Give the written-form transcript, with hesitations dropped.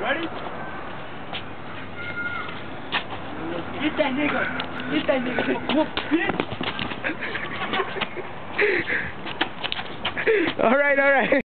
Ready? Get that nigga. Get that nigga. Whoop, bitch. All right.